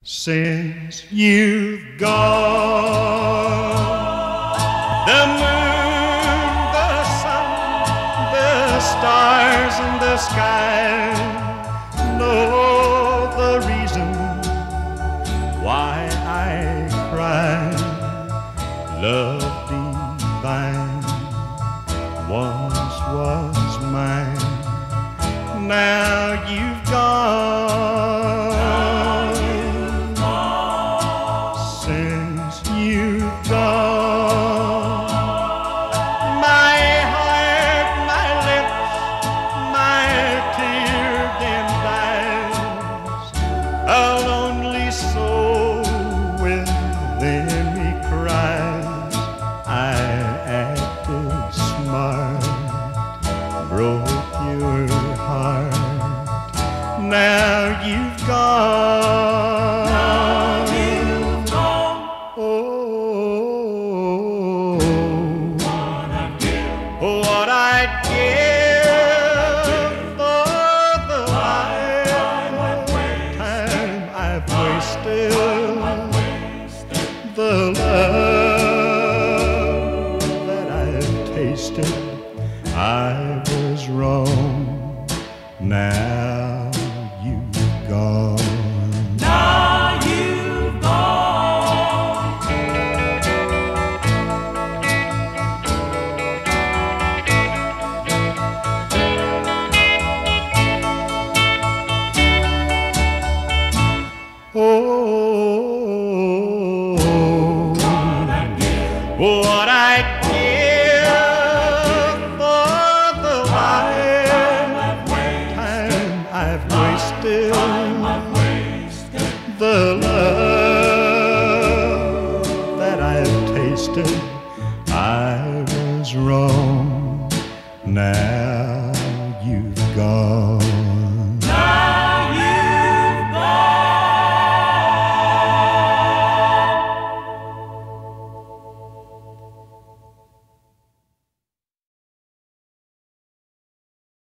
Since you've gone, the moon, the sun, the stars in the sky know the reason why I cry. Love divine once was mine. Now you've gone. Since you've gone, my heart, my lips, my tear-dimmed eyes, a lonely soul within me cries. I acted smart, broke your heart. Now you've gone. What I'd give for the lifetime I've wasted, the love that I've tasted. I was wrong. Now you've gone. What I'd give for the lifetime I've wasted, the love that I've tasted. I was wrong. Now